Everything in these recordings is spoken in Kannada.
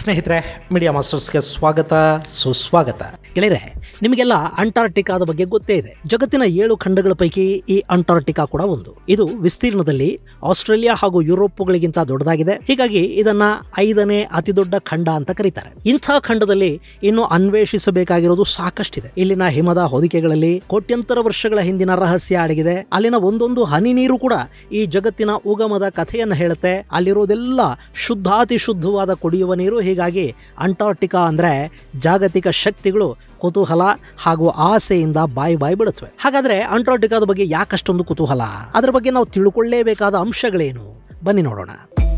ಸ್ನೇಹಿತರೆ, ಮೀಡಿಯಾ ಮಾಸ್ಟರ್ಸ್ಗೆ ಸ್ವಾಗತ ಸುಸ್ವಾಗತ. ಗೆಳೆಯರೆ, ನಿಮಗೆಲ್ಲ ಅಂಟಾರ್ಟಿಕಾದ ಬಗ್ಗೆ ಗೊತ್ತೇ ಇದೆ. ಜಗತ್ತಿನ 7 ಖಂಡಗಳ ಪೈಕಿ ಈ ಅಂಟಾರ್ಟಿಕಾ ಕೂಡ ಒಂದು. ಇದು ವಿಸ್ತೀರ್ಣದಲ್ಲಿ ಆಸ್ಟ್ರೇಲಿಯಾ ಹಾಗೂ ಯುರೋಪ್ಗಳಿಗಿಂತ ದೊಡ್ಡದಾಗಿದೆ. ಹೀಗಾಗಿ ಇದನ್ನ 5ನೇ ಅತಿ ದೊಡ್ಡ ಖಂಡ ಅಂತ ಕರೀತಾರೆ. ಇಂಥ ಖಂಡದಲ್ಲಿ ಇನ್ನು ಅನ್ವೇಷಿಸಬೇಕಾಗಿರೋದು ಸಾಕಷ್ಟಿದೆ. ಇಲ್ಲಿನ ಹಿಮದ ಹೊದಿಕೆಗಳಲ್ಲಿ ಕೋಟ್ಯಂತರ ವರ್ಷಗಳ ಹಿಂದಿನ ರಹಸ್ಯ ಅಡಗಿದೆ. ಅಲ್ಲಿನ ಒಂದೊಂದು ಹನಿ ನೀರು ಕೂಡ ಈ ಜಗತ್ತಿನ ಉಗಮದ ಕಥೆಯನ್ನು ಹೇಳುತ್ತೆ. ಅಲ್ಲಿರೋದೆಲ್ಲ ಶುದ್ಧಾತಿ ಶುದ್ಧವಾದ ಕುಡಿಯುವ ನೀರು. ಹೀಗಾಗಿ ಅಂಟಾರ್ಟಿಕಾ ಅಂದ್ರೆ ಜಾಗತಿಕ ಶಕ್ತಿಗಳು ಕುತೂಹಲ ಹಾಗೂ ಆಸೆಯಿಂದ ಬಾಯಿ ಬಿಡುತ್ತವೆ. ಹಾಗಾದ್ರೆ ಅಂಟಾರ್ಟಿಕಾದ ಬಗ್ಗೆ ಯಾಕಷ್ಟೊಂದು ಕುತೂಹಲ? ಅದರ ಬಗ್ಗೆ ನಾವು ತಿಳ್ಕೊಳ್ಳೇಬೇಕಾದ ಅಂಶಗಳೇನು? ಬನ್ನಿ ನೋಡೋಣ.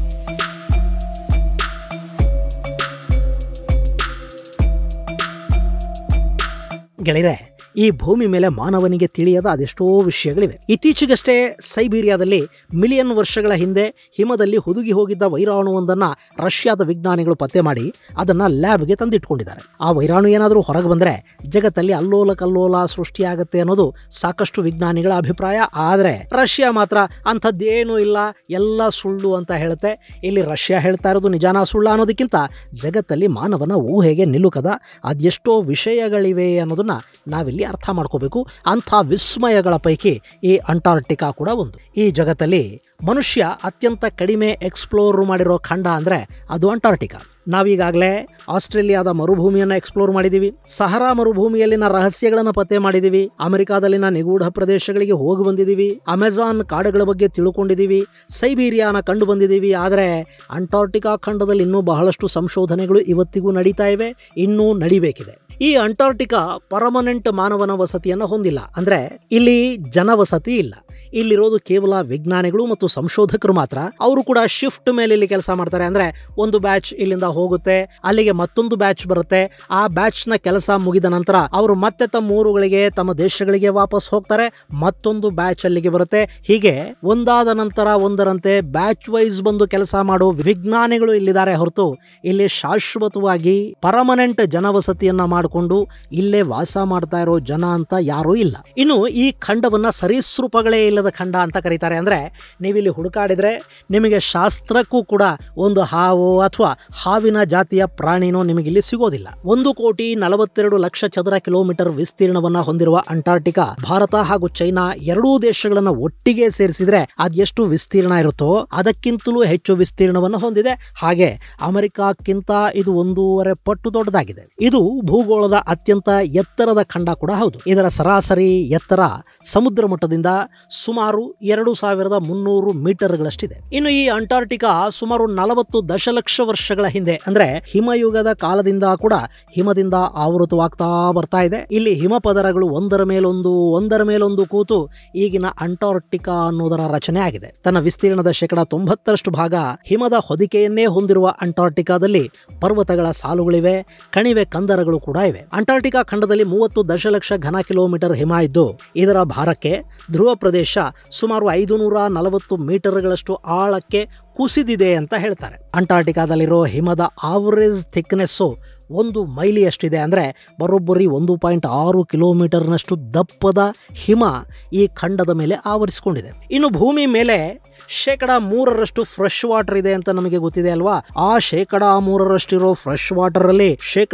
ಗೆಳೆಯರೆ, ಈ ಭೂಮಿ ಮೇಲೆ ಮಾನವನಿಗೆ ತಿಳಿಯದ ಅದೆಷ್ಟೋ ವಿಷಯಗಳಿವೆ. ಇತ್ತೀಚೆಗಷ್ಟೇ ಸೈಬೀರಿಯಾದಲ್ಲಿ ಮಿಲಿಯನ್ ವರ್ಷಗಳ ಹಿಂದೆ ಹಿಮದಲ್ಲಿ ಹುದುಗಿ ಹೋಗಿದ್ದ ವೈರಾಣುವೊಂದನ್ನು ರಷ್ಯಾದ ವಿಜ್ಞಾನಿಗಳು ಪತ್ತೆ ಮಾಡಿ ಅದನ್ನು ಲ್ಯಾಬ್ಗೆ ತಂದಿಟ್ಕೊಂಡಿದ್ದಾರೆ. ಆ ವೈರಾಣು ಏನಾದರೂ ಹೊರಗೆ ಬಂದರೆ ಜಗತ್ತಲ್ಲಿ ಅಲ್ಲೋಲ ಕಲ್ಲೋಲ ಸೃಷ್ಟಿಯಾಗುತ್ತೆ ಅನ್ನೋದು ಸಾಕಷ್ಟು ವಿಜ್ಞಾನಿಗಳ ಅಭಿಪ್ರಾಯ. ಆದರೆ ರಷ್ಯಾ ಮಾತ್ರ ಅಂಥದ್ದೇನೂ ಇಲ್ಲ, ಎಲ್ಲ ಸುಳ್ಳು ಅಂತ ಹೇಳುತ್ತೆ. ಇಲ್ಲಿ ರಷ್ಯಾ ಹೇಳ್ತಾ ಇರೋದು ನಿಜಾನ ಸುಳ್ಳ ಅನ್ನೋದಕ್ಕಿಂತ ಜಗತ್ತಲ್ಲಿ ಮಾನವನ ಊಹೆಗೆ ನಿಲುಕದ ಅದೆಷ್ಟೋ ವಿಷಯಗಳಿವೆ ಅನ್ನೋದನ್ನ ನಾವಿಲ್ಲಿ ಅರ್ಥ ಮಾಡ್ಕೋಬೇಕು. ಅಂಥ ವಿಸ್ಮಯಗಳ ಪೈಕಿ ಈ ಅಂಟಾರ್ಟಿಕಾ ಕೂಡ ಒಂದು. ಈ ಜಗತ್ತಲ್ಲಿ ಮನುಷ್ಯ ಅತ್ಯಂತ ಕಡಿಮೆ ಎಕ್ಸ್ಪ್ಲೋರ್ ಮಾಡಿರೋ ಖಂಡ ಅಂದರೆ ಅದು ಅಂಟಾರ್ಟಿಕಾ. ನಾವೀಗಾಗಲೇ ಆಸ್ಟ್ರೇಲಿಯಾದ ಮರುಭೂಮಿಯನ್ನು ಎಕ್ಸ್ಪ್ಲೋರ್ ಮಾಡಿದ್ದೀವಿ, ಸಹರಾ ಮರುಭೂಮಿಯಲ್ಲಿನ ರಹಸ್ಯಗಳನ್ನು ಪತ್ತೆ ಮಾಡಿದ್ದೀವಿ, ಅಮೆರಿಕಾದಲ್ಲಿನ ನಿಗೂಢ ಪ್ರದೇಶಗಳಿಗೆ ಹೋಗಿ ಬಂದಿದ್ದೀವಿ, ಅಮೆಜಾನ್ ಕಾಡುಗಳ ಬಗ್ಗೆ ತಿಳ್ಕೊಂಡಿದ್ದೀವಿ, ಸೈಬೀರಿಯಾನ ಕಂಡು ಬಂದಿದ್ದೀವಿ. ಆದರೆ ಅಂಟಾರ್ಟಿಕಾ ಖಂಡದಲ್ಲಿ ಇನ್ನೂ ಬಹಳಷ್ಟು ಸಂಶೋಧನೆಗಳು ಇವತ್ತಿಗೂ ನಡೀತಾ ಇವೆ, ಇನ್ನೂ ನಡಿಬೇಕಿದೆ. ಈ ಅಂಟಾರ್ಟಿಕಾ ಪರ್ಮನೆಂಟ್ ಮಾನವನ ವಸತಿಯನ್ನು ಹೊಂದಿಲ್ಲ. ಅಂದರೆ ಇಲ್ಲಿ ಜನವಸತಿ ಇಲ್ಲ. ಇಲ್ಲಿರೋದು ಕೇವಲ ವಿಜ್ಞಾನಿಗಳು ಮತ್ತು ಸಂಶೋಧಕರು ಮಾತ್ರ. ಅವರು ಕೂಡ ಶಿಫ್ಟ್ ಮೇಲೆ ಇಲ್ಲಿ ಕೆಲಸ ಮಾಡ್ತಾರೆ. ಅಂದರೆ ಒಂದು ಬ್ಯಾಚ್ ಇಲ್ಲಿಂದ ಹೋಗುತ್ತೆ, ಅಲ್ಲಿಗೆ ಮತ್ತೊಂದು ಬ್ಯಾಚ್ ಬರುತ್ತೆ. ಆ ಬ್ಯಾಚ್ನ ಕೆಲಸ ಮುಗಿದ ನಂತರ ಅವರು ಮತ್ತೆ ತಮ್ಮ ಊರುಗಳಿಗೆ, ತಮ್ಮ ದೇಶಗಳಿಗೆ ವಾಪಸ್ ಹೋಗ್ತಾರೆ. ಮತ್ತೊಂದು ಬ್ಯಾಚ್ ಅಲ್ಲಿಗೆ ಬರುತ್ತೆ. ಹೀಗೆ ಒಂದಾದ ನಂತರ ಒಂದರಂತೆ ಬ್ಯಾಚ್ ವೈಸ್ ಬಂದು ಕೆಲಸ ಮಾಡೋ ವಿಜ್ಞಾನಿಗಳು ಇಲ್ಲಿದ್ದಾರೆ ಹೊರತು ಇಲ್ಲಿ ಶಾಶ್ವತವಾಗಿ ಪರ್ಮನೆಂಟ್ ಜನವಸತಿಯನ್ನ ಮಾಡಿಕೊಂಡು ಇಲ್ಲೇ ವಾಸ ಮಾಡ್ತಾ ಇರೋ ಜನ ಅಂತ ಯಾರೂ ಇಲ್ಲ. ಇನ್ನು ಈ ಖಂಡವನ್ನ ಸರೀಸೃಪಗಳೇ ಇಲ್ಲದ ಖಂಡ ಅಂತ ಕರೀತಾರೆ. ಅಂದ್ರೆ ನೀವಿಲ್ಲಿ ಹುಡುಕಾಡಿದ್ರೆ ನಿಮಗೆ ಶಾಸ್ತ್ರಕ್ಕೂ ಕೂಡ ಒಂದು ಹಾವು ಅಥವಾ ಹಾವಿನ ಜಾತಿಯ ಪ್ರಾಣಿನೋ ನಿಮಗಿಲ್ಲಿ ಸಿಗೋದಿಲ್ಲ. 1,42,00,000 ಚದರ ಕಿಲೋಮೀಟರ್ ವಿಸ್ತೀರ್ಣವನ್ನ ಹೊಂದಿರುವ ಅಂಟಾರ್ಟಿಕಾ ಭಾರತ ಹಾಗೂ ಚೈನಾ ಎರಡೂ ದೇಶಗಳನ್ನ ಒಟ್ಟಿಗೆ ಸೇರಿಸಿದ್ರೆ ಅದೆಷ್ಟು ವಿಸ್ತೀರ್ಣ ಇರುತ್ತೋ ಅದಕ್ಕಿಂತಲೂ ಹೆಚ್ಚು ವಿಸ್ತೀರ್ಣವನ್ನು ಹೊಂದಿದೆ. ಹಾಗೆ ಅಮೆರಿಕಕ್ಕಿಂತ ಇದು 1.5 ಪಟ್ಟು ದೊಡ್ಡದಾಗಿದೆ. ಇದು ಭೂಗೋಳದ ಅತ್ಯಂತ ಎತ್ತರದ ಖಂಡ ಕೂಡ ಹೌದು. ಇದರ ಸರಾಸರಿ ಎತ್ತರ ಸಮುದ್ರ ಮಟ್ಟದಿಂದ ಸುಮಾರು 2,300 ಮೀಟರ್ಗಳಷ್ಟಿದೆ. ಇನ್ನು ಈ ಅಂಟಾರ್ಟಿಕಾ ಸುಮಾರು 40 ದಶಲಕ್ಷ ವರ್ಷಗಳ ಹಿಂದೆ ಅಂದ್ರೆ ಹಿಮಯುಗದ ಕಾಲದಿಂದ ಕೂಡ ಹಿಮದಿಂದ ಆವೃತವಾಗ್ತಾ ಬರ್ತಾ ಇದೆ. ಇಲ್ಲಿ ಹಿಮಪದರಗಳು ಒಂದರ ಮೇಲೊಂದು ಕೂತು ಈಗಿನ ಅಂಟಾರ್ಟಿಕಾ ಅನ್ನೋದರ ರಚನೆ ಆಗಿದೆ. ತನ್ನ ವಿಸ್ತೀರ್ಣದ 90% ಭಾಗ ಹಿಮದ ಹೊದಿಕೆಯನ್ನೇ ಹೊಂದಿರುವ ಅಂಟಾರ್ಟಿಕಾದಲ್ಲಿ ಪರ್ವತಗಳ ಸಾಲುಗಳಿವೆ, ಕಣಿವೆ ಕಂದರಗಳು ಕೂಡ ಇವೆ. ಅಂಟಾರ್ಟಿಕಾ ಖಂಡದಲ್ಲಿ 30 ದಶಲಕ್ಷ ಘನ ಕಿಲೋಮೀಟರ್ ಹಿಮ ಇದ್ದು ಇದರ ಭಾರಕ್ಕೆ ಧ್ರುವ ಪ್ರದೇಶ ಸುಮಾರು 540 ಮೀಟರ್ಗಳಷ್ಟು ಆಳಕ್ಕೆ ಕುಸಿದಿದೆ ಅಂತ ಹೇಳ್ತಾರೆ. ಅಂಟಾರ್ಟಿಕಾದಲ್ಲಿರೋ ಹಿಮದ ಆವರೇಜ್ ಥಿಕ್ನೆಸ್ಸು 1 ಮೈಲಿಯಷ್ಟಿದೆ. ಅಂದರೆ ಬರೋಬ್ಬರಿ 1.6 ಕಿಲೋಮೀಟರ್ನಷ್ಟು ದಪ್ಪದ ಹಿಮ ಈ ಖಂಡದ ಮೇಲೆ ಆವರಿಸಿಕೊಂಡಿದೆ. ಇನ್ನು ಭೂಮಿ ಮೇಲೆ 3% ಫ್ರೆಶ್ ವಾಟರ್ ಇದೆ ಅಂತ ನಮಗೆ ಗೊತ್ತಿದೆ ಅಲ್ವಾ? ಆ 3% ಇರೋ ಫ್ರೆಶ್ ವಾಟರ್ ಅಲ್ಲಿ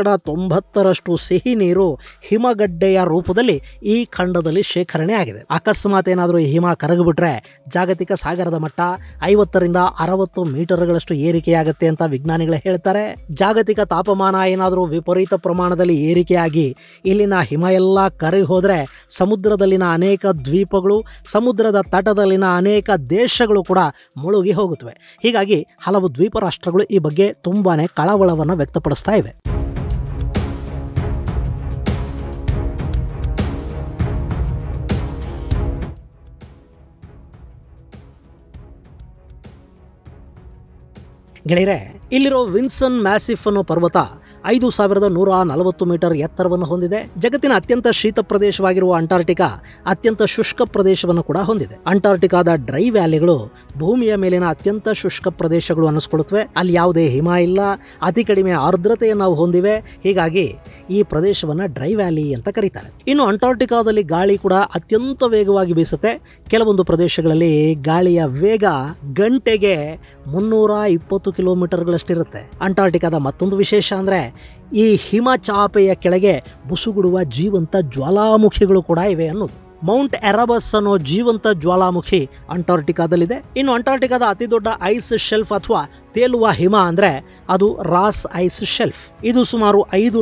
90% ಸಿಹಿ ನೀರು ಹಿಮಗಡ್ಡೆಯ ರೂಪದಲ್ಲಿ ಈ ಖಂಡದಲ್ಲಿ ಶೇಖರಣೆ ಆಗಿದೆ. ಅಕಸ್ಮಾತ್ ಏನಾದರೂ ಈ ಹಿಮ ಕರಗಿಬಿಟ್ರೆ ಜಾಗತಿಕ ಸಾಗರದ ಮಟ್ಟ 50ರಿಂದ 60 ಮೀಟರ್ಗಳಷ್ಟು ಏರಿಕೆಯಾಗುತ್ತೆ ಅಂತ ವಿಜ್ಞಾನಿಗಳು ಹೇಳ್ತಾರೆ. ಜಾಗತಿಕ ತಾಪಮಾನ ಏನಾದರೂ ವಿಪರೀತ ಪ್ರಮಾಣದಲ್ಲಿ ಏರಿಕೆಯಾಗಿ ಇಲ್ಲಿನ ಹಿಮ ಎಲ್ಲ ಕರಗಿ ಹೋದ್ರೆ ಸಮುದ್ರದಲ್ಲಿನ ಅನೇಕ ದ್ವೀಪಗಳು, ಸಮುದ್ರದ ತಟದಲ್ಲಿನ ಅನೇಕ ದೇಶಗಳು ಕೂಡ ಮುಳುಗಿ ಹೋಗುತ್ತವೆ. ಹೀಗಾಗಿ ಹಲವು ದ್ವೀಪ ರಾಷ್ಟ್ರಗಳು ಈ ಬಗ್ಗೆ ತುಂಬಾನೇ ಕಳವಳವನ್ನು ವ್ಯಕ್ತಪಡಿಸ್ತಾ ಇವೆ. ಗೆಳೆಯರೆ, ಇಲ್ಲಿರೋ ವಿನ್ಸನ್ ಮ್ಯಾಸಿಫ್ ಅನ್ನೋ ಪರ್ವತ 5,140 ಮೀಟರ್ ಎತ್ತರವನ್ನು ಹೊಂದಿದೆ. ಜಗತ್ತಿನ ಅತ್ಯಂತ ಶೀತ ಪ್ರದೇಶವಾಗಿರುವ ಅಂಟಾರ್ಟಿಕಾ ಅತ್ಯಂತ ಶುಷ್ಕ ಪ್ರದೇಶವನ್ನು ಕೂಡ ಹೊಂದಿದೆ. ಅಂಟಾರ್ಟಿಕಾದ ಡ್ರೈ ವ್ಯಾಲಿಗಳು ಭೂಮಿಯ ಮೇಲಿನ ಅತ್ಯಂತ ಶುಷ್ಕ ಪ್ರದೇಶಗಳು ಅನ್ನಿಸ್ಕೊಳುತ್ತವೆ. ಅಲ್ಲಿ ಯಾವುದೇ ಹಿಮ ಇಲ್ಲ, ಅತಿ ಕಡಿಮೆ ಆರ್ದ್ರತೆಯನ್ನು ನಾವು ಹೊಂದಿವೆ. ಹೀಗಾಗಿ ಈ ಪ್ರದೇಶವನ್ನು ಡ್ರೈ ವ್ಯಾಲಿ ಅಂತ ಕರೀತಾರೆ. ಇನ್ನು ಅಂಟಾರ್ಟಿಕಾದಲ್ಲಿ ಗಾಳಿ ಕೂಡ ಅತ್ಯಂತ ವೇಗವಾಗಿ ಬೀಸುತ್ತೆ. ಕೆಲವೊಂದು ಪ್ರದೇಶಗಳಲ್ಲಿ ಗಾಳಿಯ ವೇಗ ಗಂಟೆಗೆ 320 ಕಿಲೋಮೀಟರ್ಗಳಷ್ಟಿರುತ್ತೆ. ಅಂಟಾರ್ಟಿಕಾದ ಮತ್ತೊಂದು ವಿಶೇಷ ಅಂದರೆ ಈ ಹಿಮ ಚಾಪೆಯ ಕೆಳಗೆ ಬುಸುಗುಡುವ ಜೀವಂತ ಜ್ವಾಲಾಮುಖಿಗಳು ಕೂಡ ಇವೆ ಅನ್ನೋದು. ಮೌಂಟ್ ಎರಬಸ್ ಅನ್ನೋ ಜೀವಂತ ಜ್ವಾಲಾಮುಖಿ ಅಂಟಾರ್ಟಿಕಾದಲ್ಲಿದೆ. ಇನ್ನು ಅಂಟಾರ್ಟಿಕಾದ ಅತಿ ದೊಡ್ಡ ಐಸ್ ಶೆಲ್ಫ್ ಅಥವಾ ತೇಲುವ ಹಿಮ ಅಂದರೆ ಅದು ರಾಸ್ ಐಸ್ ಶೆಲ್ಫ್. ಇದು ಸುಮಾರು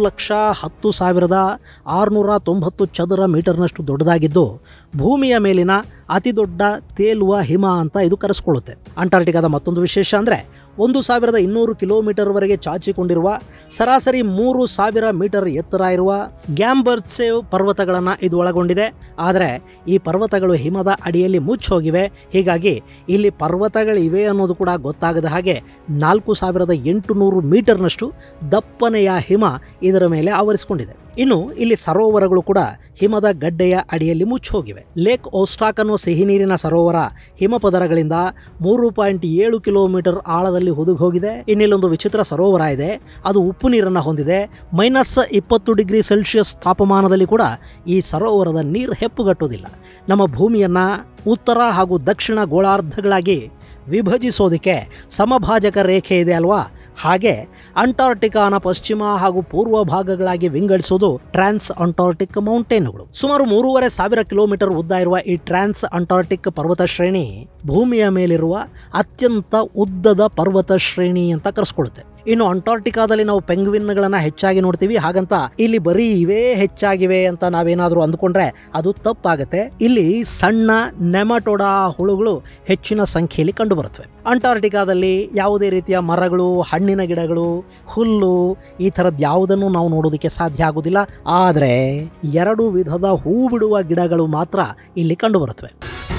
5,10,690 ಚದರ ಮೀಟರ್ನಷ್ಟು ದೊಡ್ಡದಾಗಿದ್ದು ಭೂಮಿಯ ಮೇಲಿನ ಅತಿ ದೊಡ್ಡ ತೇಲುವ ಹಿಮ ಅಂತ ಇದು ಕರೆಸ್ಕೊಳ್ಳುತ್ತೆ. ಅಂಟಾರ್ಟಿಕಾದ ಮತ್ತೊಂದು ವಿಶೇಷ ಅಂದರೆ 1,200 ಕಿಲೋಮೀಟರ್ವರೆಗೆ ಚಾಚಿಕೊಂಡಿರುವ ಸರಾಸರಿ 3,000 ಮೀಟರ್ ಎತ್ತರ ಇರುವ ಗ್ಯಾಂಬರ್ಟ್ಸೇವ್ ಪರ್ವತಗಳನ್ನು ಇದು ಒಳಗೊಂಡಿದೆ. ಆದರೆ ಈ ಪರ್ವತಗಳು ಹಿಮದ ಅಡಿಯಲ್ಲಿ ಮುಚ್ಚೋಗಿವೆ. ಹೀಗಾಗಿ ಇಲ್ಲಿ ಪರ್ವತಗಳಿವೆ ಅನ್ನೋದು ಕೂಡ ಗೊತ್ತಾಗದ ಹಾಗೆ 4,800 ಮೀಟರ್ನಷ್ಟು ದಪ್ಪನೆಯ ಹಿಮ ಇದರ ಮೇಲೆ ಆವರಿಸಿಕೊಂಡಿದೆ. ಇನ್ನು ಇಲ್ಲಿ ಸರೋವರಗಳು ಕೂಡ ಹಿಮದ ಗಡ್ಡೆಯ ಅಡಿಯಲ್ಲಿ ಮುಚ್ಚೋಗಿವೆ. ಲೇಕ್ ಓಸ್ಟಾಕ್ ಅನ್ನೋ ಸಿಹಿ ನೀರಿನ ಸರೋವರ ಹಿಮಪದರಗಳಿಂದ 3.7 ಕಿಲೋಮೀಟರ್ ಆಳದಲ್ಲಿ ಹುದುಗಿ ಹೋಗಿದೆ. ಇನ್ನಿಲ್ಲೊಂದು ವಿಚಿತ್ರ ಸರೋವರ ಇದೆ, ಅದು ಉಪ್ಪು ನೀರನ್ನು ಹೊಂದಿದೆ. -20 ಡಿಗ್ರಿ ಸೆಲ್ಸಿಯಸ್ ತಾಪಮಾನದಲ್ಲಿ ಕೂಡ ಈ ಸರೋವರದ ನೀರು ಹೆಪ್ಪುಗಟ್ಟುವುದಿಲ್ಲ. ನಮ್ಮ ಭೂಮಿಯನ್ನು ಉತ್ತರ ಹಾಗೂ ದಕ್ಷಿಣ ಗೋಳಾರ್ಧಗಳಾಗಿ ವಿಭಜಿಸೋದಕ್ಕೆ ಸಮಭಾಜಕ ರೇಖೆ ಇದೆ ಅಲ್ವಾ, ಹಾಗೆ ಅಂಟಾರ್ಟಿಕಾನ ಪಶ್ಚಿಮ ಹಾಗೂ ಪೂರ್ವ ಭಾಗಗಳಾಗಿ ವಿಂಗಡಿಸೋದು ಟ್ರಾನ್ಸ್ ಅಂಟಾರ್ಟಿಕ್ ಮೌಂಟೇನ್ಗಳು. ಸುಮಾರು 3,500 ಕಿಲೋಮೀಟರ್ ಉದ್ದ ಇರುವ ಈ ಟ್ರಾನ್ಸ್ ಅಂಟಾರ್ಟಿಕ್ ಪರ್ವತ ಶ್ರೇಣಿ ಭೂಮಿಯ ಮೇಲಿರುವ ಅತ್ಯಂತ ಉದ್ದದ ಪರ್ವತ ಶ್ರೇಣಿ ಅಂತ ಕರೆಸ್ಕೊಳ್ಳುತ್ತೆ. ಇನ್ನು ಅಂಟಾರ್ಟಿಕಾದಲ್ಲಿ ನಾವು ಪೆಂಗ್ವಿನ್ಗಳನ್ನು ಹೆಚ್ಚಾಗಿ ನೋಡ್ತೀವಿ, ಹಾಗಂತ ಇಲ್ಲಿ ಬರೀ ಇವೇ ಹೆಚ್ಚಾಗಿವೆ ಅಂತ ನಾವೇನಾದರೂ ಅಂದ್ಕೊಂಡ್ರೆ ಅದು ತಪ್ಪಾಗುತ್ತೆ. ಇಲ್ಲಿ ಸಣ್ಣ ನೆಮಟೋಡಾ ಹುಳುಗಳು ಹೆಚ್ಚಿನ ಸಂಖ್ಯೆಯಲ್ಲಿ ಕಂಡುಬರುತ್ತವೆ. ಅಂಟಾರ್ಟಿಕಾದಲ್ಲಿ ಯಾವುದೇ ರೀತಿಯ ಮರಗಳು, ಹಣ್ಣಿನ ಗಿಡಗಳು, ಹುಲ್ಲು ಈ ಥರದ್ದು ಯಾವುದನ್ನು ನಾವು ನೋಡೋದಕ್ಕೆ ಸಾಧ್ಯ ಆಗೋದಿಲ್ಲ. ಆದರೆ 2 ವಿಧದ ಹೂ ಬಿಡುವ ಗಿಡಗಳು ಮಾತ್ರ ಇಲ್ಲಿ ಕಂಡುಬರುತ್ತವೆ.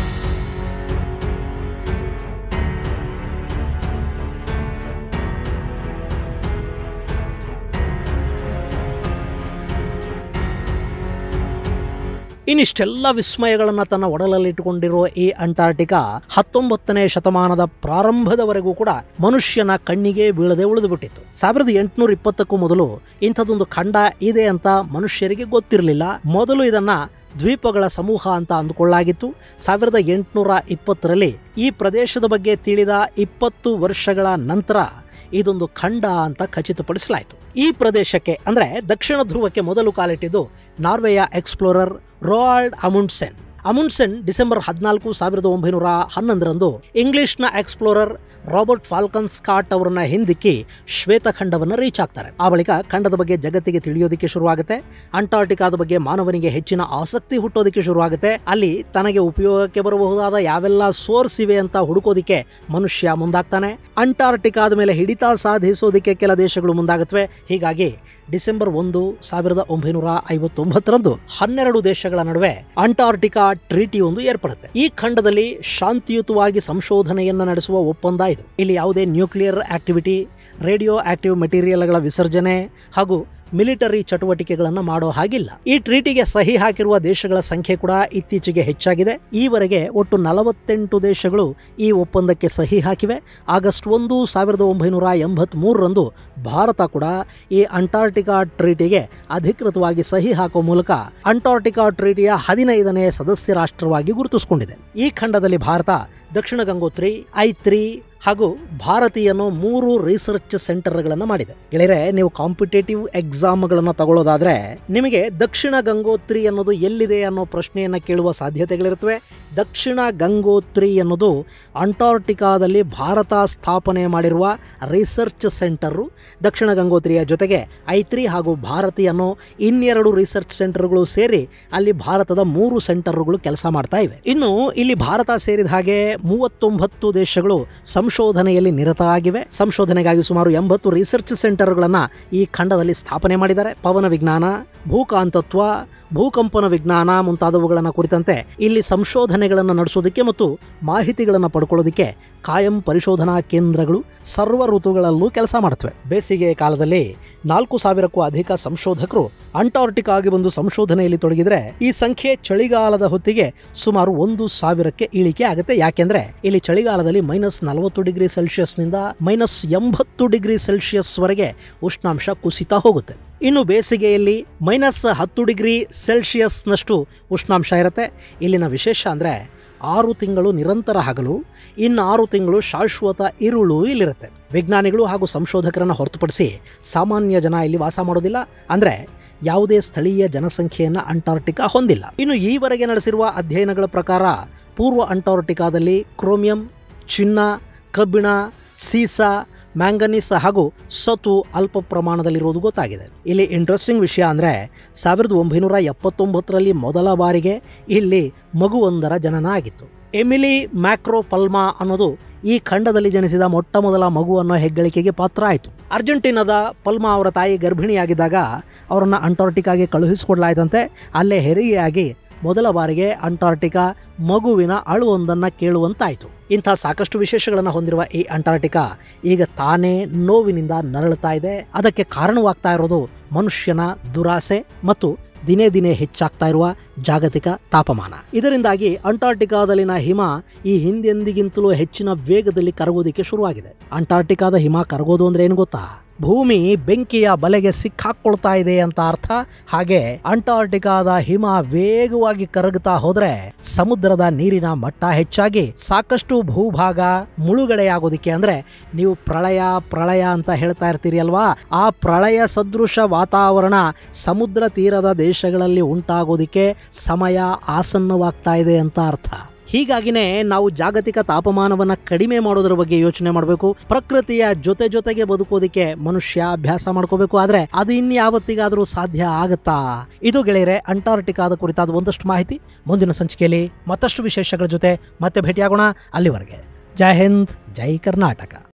ಇನ್ನಿಷ್ಟೆಲ್ಲ ವಿಸ್ಮಯಗಳನ್ನು ತನ್ನ ಒಡಲಲ್ಲಿಟ್ಟುಕೊಂಡಿರುವ ಈ ಅಂಟಾರ್ಟಿಕಾ 19ನೇ ಶತಮಾನದ ಪ್ರಾರಂಭದವರೆಗೂ ಕೂಡ ಮನುಷ್ಯನ ಕಣ್ಣಿಗೆ ಬೀಳದೆ ಉಳಿದುಬಿಟ್ಟಿತ್ತು. 1820ಕ್ಕೂ ಮೊದಲು ಇಂಥದ್ದೊಂದು ಖಂಡ ಇದೆ ಅಂತ ಮನುಷ್ಯರಿಗೆ ಗೊತ್ತಿರಲಿಲ್ಲ. ಮೊದಲು ಇದನ್ನ ದ್ವೀಪಗಳ ಸಮೂಹ ಅಂತ ಅಂದುಕೊಳ್ಳಲಾಗಿತ್ತು. 1820ರಲ್ಲಿ ಈ ಪ್ರದೇಶದ ಬಗ್ಗೆ ತಿಳಿದ 20 ವರ್ಷಗಳ ನಂತರ ಇದೊಂದು ಖಂಡ ಅಂತ ಖಚಿತಪಡಿಸಲಾಯಿತು. ಈ ಪ್ರದೇಶಕ್ಕೆ ಅಂದರೆ ದಕ್ಷಿಣ ಧ್ರುವಕ್ಕೆ ಮೊದಲು ಕಾಲಿಟ್ಟಿದ್ದು ನಾರ್ವೆಯ explorer Roald Amundsen. Amundsen December 14, 1911ರಂದು ಇಂಗ್ಲಿಷ್ನ ಎಕ್ಸ್ಪ್ಲೋರರ್ ರಾಬರ್ಟ್ ಫಾಲ್ಕನ್ ಸ್ಕಾಟ್ ಅವರನ್ನ ಹಿಂದಿಕ್ಕಿ ಶ್ವೇತಖಂಡವನ್ನು ರೀಚ್ ಆಗ್ತಾರೆ. ಆ ಬಳಿಕ ಖಂಡದ ಬಗ್ಗೆ ಜಗತ್ತಿಗೆ ತಿಳಿಯೋದಕ್ಕೆ ಶುರುವಾಗುತ್ತೆ. ಅಂಟಾರ್ಟಿಕಾದ ಬಗ್ಗೆ ಮಾನವನಿಗೆ ಹೆಚ್ಚಿನ ಆಸಕ್ತಿ ಹುಟ್ಟೋದಕ್ಕೆ ಶುರುವಾಗುತ್ತೆ. ಅಲ್ಲಿ ತನಗೆ ಉಪಯೋಗಕ್ಕೆ ಬರಬಹುದಾದ ಯಾವೆಲ್ಲ ಸೋರ್ಸ್ ಇವೆ ಅಂತ ಹುಡುಕೋದಿಕ್ಕೆ ಮನುಷ್ಯ ಮುಂದಾಗ್ತಾನೆ. ಅಂಟಾರ್ಟಿಕಾದ ಮೇಲೆ ಹಿಡಿತ ಸಾಧಿಸೋದಕ್ಕೆ ಕೆಲ ದೇಶಗಳು ಮುಂದಾಗುತ್ತವೆ. ಹೀಗಾಗಿ ಡಿಸೆಂಬರ್ 1, 1959ರಂದು 12 ದೇಶಗಳ ನಡುವೆ ಅಂಟಾರ್ಟಿಕಾ ಟ್ರೀಟಿ ಒಂದು ಏರ್ಪಡುತ್ತೆ. ಈ ಖಂಡದಲ್ಲಿ ಶಾಂತಿಯುತವಾಗಿ ಸಂಶೋಧನೆಯನ್ನು ನಡೆಸುವ ಒಪ್ಪಂದ ಇದು. ಇಲ್ಲಿ ಯಾವುದೇ ನ್ಯೂಕ್ಲಿಯರ್ ಆಕ್ಟಿವಿಟಿ, ರೇಡಿಯೋ ಆಕ್ಟಿವ್ ಮೆಟೀರಿಯಲ್ಗಳ ವಿಸರ್ಜನೆ ಹಾಗೂ ಮಿಲಿಟರಿ ಚಟುವಟಿಕೆಗಳನ್ನು ಮಾಡೋ ಹಾಗಿಲ್ಲ. ಈ ಟ್ರೀಟಿಗೆ ಸಹಿ ಹಾಕಿರುವ ದೇಶಗಳ ಸಂಖ್ಯೆ ಕೂಡ ಇತ್ತೀಚೆಗೆ ಹೆಚ್ಚಾಗಿದೆ. ಈವರೆಗೆ ಒಟ್ಟು 48 ದೇಶಗಳು ಈ ಒಪ್ಪಂದಕ್ಕೆ ಸಹಿ ಹಾಕಿವೆ. ಆಗಸ್ಟ್ 1, 1983ರಂದು ಭಾರತ ಕೂಡ ಈ ಅಂಟಾರ್ಟಿಕಾ ಟ್ರೀಟಿಗೆ ಅಧಿಕೃತವಾಗಿ ಸಹಿ ಹಾಕುವ ಮೂಲಕ ಅಂಟಾರ್ಟಿಕಾ ಟ್ರೀಟಿಯ 15ನೇ ಸದಸ್ಯ ರಾಷ್ಟ್ರವಾಗಿ ಗುರುತಿಸಿಕೊಂಡಿದೆ. ಈ ಖಂಡದಲ್ಲಿ ಭಾರತ ದಕ್ಷಿಣ ಗಂಗೋತ್ರಿ, ಐತ್ರಿ ಹಾಗೂ ಭಾರತಿ ಅನ್ನೋ 3 ರಿಸರ್ಚ್ ಸೆಂಟರ್ಗಳನ್ನು ಮಾಡಿದೆ. ಗೆಳೆಯರೆ, ನೀವು ಕಾಂಪಿಟೇಟಿವ್ ಎಕ್ಸಾಮ್ಗಳನ್ನು ತಗೊಳ್ಳೋದಾದ್ರೆ ನಿಮಗೆ ದಕ್ಷಿಣ ಗಂಗೋತ್ರಿ ಅನ್ನೋದು ಎಲ್ಲಿದೆ ಅನ್ನೋ ಪ್ರಶ್ನೆಯನ್ನು ಕೇಳುವ ಸಾಧ್ಯತೆಗಳಿರುತ್ತವೆ. ದಕ್ಷಿಣ ಗಂಗೋತ್ರಿ ಅನ್ನೋದು ಅಂಟಾರ್ಟಿಕಾದಲ್ಲಿ ಭಾರತ ಸ್ಥಾಪನೆ ಮಾಡಿರುವ ರಿಸರ್ಚ್ ಸೆಂಟರು. ದಕ್ಷಿಣ ಗಂಗೋತ್ರಿಯ ಜೊತೆಗೆ ಐತ್ರಿ ಹಾಗೂ ಭಾರತಿ ಅನ್ನೋ 2 ರಿಸರ್ಚ್ ಸೆಂಟರ್ಗಳು ಸೇರಿ ಅಲ್ಲಿ ಭಾರತದ 3 ಸೆಂಟರ್ಗಳು ಕೆಲಸ ಮಾಡ್ತಾ ಇವೆ. ಇನ್ನು ಇಲ್ಲಿ ಭಾರತ ಸೇರಿದ ಹಾಗೆ 39 ದೇಶಗಳು ಸಂಶೋಧನೆಯಲ್ಲಿ ನಿರತ ಆಗಿವೆ. ಸಂಶೋಧನೆಗಾಗಿ ಸುಮಾರು 80 ರಿಸರ್ಚ್ ಸೆಂಟರ್ಗಳನ್ನು ಈ ಖಂಡದಲ್ಲಿ ಸ್ಥಾಪನೆ ಮಾಡಿದ್ದಾರೆ. ಪವನ ವಿಜ್ಞಾನ, ಭೂಕಾಂತತ್ವ, ಭೂಕಂಪನ ವಿಜ್ಞಾನ ಮುಂತಾದವುಗಳನ್ನು ಕುರಿತಂತೆ ಇಲ್ಲಿ ಸಂಶೋಧನೆಗಳನ್ನು ನಡೆಸೋದಕ್ಕೆ ಮತ್ತು ಮಾಹಿತಿಗಳನ್ನು ಪಡ್ಕೊಳ್ಳೋದಕ್ಕೆ ಕಾಯಂ ಪರಿಶೋಧನಾ ಕೇಂದ್ರಗಳು ಸರ್ವ ಋತುಗಳಲ್ಲೂ ಕೆಲಸ ಮಾಡುತ್ತವೆ. ಬೇಸಿಗೆ ಕಾಲದಲ್ಲಿ 4,000ಕ್ಕೂ ಅಧಿಕ ಸಂಶೋಧಕರು ಅಂಟಾರ್ಟಿಕಾಗೆ ಬಂದು ಸಂಶೋಧನೆಯಲ್ಲಿ ತೊಡಗಿದ್ರೆ ಈ ಸಂಖ್ಯೆ ಚಳಿಗಾಲದ ಹೊತ್ತಿಗೆ ಸುಮಾರು 1,000ಕ್ಕೆ ಇಳಿಕೆ ಆಗುತ್ತೆ. ಯಾಕೆಂದ್ರೆ ಇಲ್ಲಿ ಚಳಿಗಾಲದಲ್ಲಿ -40°C ನಿಂದ -80°C ವರೆಗೆ ಉಷ್ಣಾಂಶ ಕುಸಿತಾ ಹೋಗುತ್ತೆ. ಇನ್ನು ಬೇಸಿಗೆಯಲ್ಲಿ -10°C ನಷ್ಟು ಉಷ್ಣಾಂಶ ಇರುತ್ತೆ. ಇಲ್ಲಿನ ವಿಶೇಷ ಅಂದ್ರೆ 6 ತಿಂಗಳು ನಿರಂತರ ಹಗಲು, ಇನ್ನು 6 ತಿಂಗಳು ಶಾಶ್ವತ ಇರುಳು ಇಲ್ಲಿರುತ್ತೆ. ವಿಜ್ಞಾನಿಗಳು ಹಾಗೂ ಸಂಶೋಧಕರನ್ನು ಹೊರತುಪಡಿಸಿ ಸಾಮಾನ್ಯ ಜನ ಇಲ್ಲಿ ವಾಸ ಮಾಡೋದಿಲ್ಲ. ಅಂದ್ರೆ ಯಾವುದೇ ಸ್ಥಳೀಯ ಜನಸಂಖ್ಯೆಯನ್ನು ಅಂಟಾರ್ಟಿಕಾ ಹೊಂದಿಲ್ಲ. ಇನ್ನು ಈವರೆಗೆ ನಡೆಸಿರುವ ಅಧ್ಯಯನಗಳ ಪ್ರಕಾರ ಪೂರ್ವ ಅಂಟಾರ್ಟಿಕಾದಲ್ಲಿ ಕ್ರೋಮಿಯಂ, ಚಿನ್ನ, ಕಬ್ಬಿಣ, ಸೀಸ, ಮ್ಯಾಂಗನೀಸ್ ಹಾಗೂ ಸತು ಅಲ್ಪ ಪ್ರಮಾಣದಲ್ಲಿರುವುದು ಗೊತ್ತಾಗಿದೆ. ಇಲ್ಲಿ ಇಂಟ್ರೆಸ್ಟಿಂಗ್ ವಿಷಯ ಅಂದರೆ 1979ರಲ್ಲಿ ಮೊದಲ ಬಾರಿಗೆ ಇಲ್ಲಿ ಮಗುವೊಂದರ ಜನನ ಆಗಿತ್ತು. ಎಮಿಲಿ ಮ್ಯಾಕ್ರೋಪಲ್ಮಾ ಅನ್ನೋದು ಈ ಖಂಡದಲ್ಲಿ ಜನಿಸಿದ ಮೊಟ್ಟ ಮೊದಲ ಮಗು ಅನ್ನೋ ಹೆಗ್ಗಳಿಕೆಗೆ ಪಾತ್ರ ಆಯಿತು. ಅರ್ಜೆಂಟೀನಾದ ಪಲ್ಮಾ ಅವರ ತಾಯಿ ಗರ್ಭಿಣಿಯಾಗಿದ್ದಾಗ ಅವರನ್ನು ಅಂಟಾರ್ಟಿಕಾಗೆ ಕಳುಹಿಸಿಕೊಡ್ಲಾಯ್ತಂತೆ. ಅಲ್ಲೇ ಹೆರಿಗೆಯಾಗಿ ಮೊದಲ ಬಾರಿಗೆ ಅಂಟಾರ್ಟಿಕಾ ಮಗುವಿನ ಅಳುವೊಂದನ್ನು ಕೇಳುವಂತಾಯಿತು. ಇಂಥ ಸಾಕಷ್ಟು ವಿಶೇಷಗಳನ್ನು ಹೊಂದಿರುವ ಈ ಅಂಟಾರ್ಟಿಕಾ ಈಗ ತಾನೇ ನೋವಿನಿಂದ ನರಳುತ್ತಾ ಇದೆ. ಅದಕ್ಕೆ ಕಾರಣವಾಗ್ತಾ ಇರೋದು ಮನುಷ್ಯನ ದುರಾಸೆ ಮತ್ತು ದಿನೇ ದಿನೇ ಹೆಚ್ಚಾಗ್ತಾ ಇರುವ ಜಾಗತಿಕ ತಾಪಮಾನ. ಇದರಿಂದಾಗಿ ಅಂಟಾರ್ಟಿಕಾದಲ್ಲಿನ ಹಿಮ ಈ ಹಿಂದೆಂದಿಗಿಂತಲೂ ಹೆಚ್ಚಿನ ವೇಗದಲ್ಲಿ ಕರಗೋದಿಕ್ಕೆ ಶುರುವಾಗಿದೆ. ಅಂಟಾರ್ಟಿಕಾದ ಹಿಮ ಕರಗೋದು ಅಂದ್ರೆ ಏನು ಗೊತ್ತಾ? ಭೂಮಿ ಬೆಂಕಿಯ ಬಲೆಗೆ ಸಿಕ್ಕಾಕೊಳ್ತಾ ಇದೆ ಅಂತ ಅರ್ಥ. ಹಾಗೆ ಅಂಟಾರ್ಟಿಕಾದ ಹಿಮ ವೇಗವಾಗಿ ಕರಗುತ್ತಾ ಹೋದ್ರೆ ಸಮುದ್ರದ ನೀರಿನ ಮಟ್ಟ ಹೆಚ್ಚಾಗಿ ಸಾಕಷ್ಟು ಭೂಭಾಗ ಮುಳುಗಡೆಯಾಗೋದಿಕ್ಕೆ, ಅಂದ್ರೆ ನೀವು ಪ್ರಳಯ ಅಂತ ಹೇಳ್ತಾ ಇರ್ತೀರಿ ಅಲ್ವಾ, ಆ ಪ್ರಳಯ ಸದೃಶ ವಾತಾವರಣ ಸಮುದ್ರ ತೀರದ ದೇಶಗಳಲ್ಲಿ ಉಂಟಾಗೋದಿಕ್ಕೆ ಸಮಯ ಆಸನ್ನವಾಗ್ತಾ ಇದೆ ಅಂತ ಅರ್ಥ. ಹೀಗಾಗಿನೇ ನಾವು ಜಾಗತಿಕ ತಾಪಮಾನವನ್ನು ಕಡಿಮೆ ಮಾಡೋದ್ರ ಬಗ್ಗೆ ಯೋಚನೆ ಮಾಡಬೇಕು. ಪ್ರಕೃತಿಯ ಜೊತೆಗೆ ಬದುಕೋದಿಕ್ಕೆ ಮನುಷ್ಯ ಅಭ್ಯಾಸ ಮಾಡ್ಕೋಬೇಕು. ಆದ್ರೆ ಅದು ಇನ್ಯಾವತ್ತಿಗಾದರೂ ಸಾಧ್ಯ ಆಗತ್ತಾ? ಇದು ಗೆಳೆಯರೆ ಅಂಟಾರ್ಟಿಕಾದ ಕುರಿತಾದ ಒಂದಷ್ಟು ಮಾಹಿತಿ. ಮುಂದಿನ ಸಂಚಿಕೆಯಲ್ಲಿ ಮತ್ತಷ್ಟು ವಿಶೇಷಗಳ ಜೊತೆ ಮತ್ತೆ ಭೇಟಿಯಾಗೋಣ. ಅಲ್ಲಿವರೆಗೆ ಜೈ ಹಿಂದ್, ಜೈ ಕರ್ನಾಟಕ.